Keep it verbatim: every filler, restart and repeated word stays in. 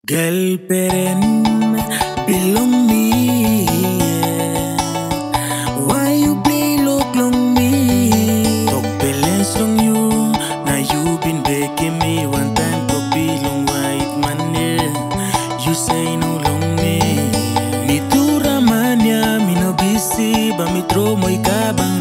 Girl, peren belong me. Why you play look long me? Talk balance long you. Now you been begging me one time. Talk belong white man yeah. You say no long me. Mi tura mania, mi no busy, ba mi tro mo ikabang.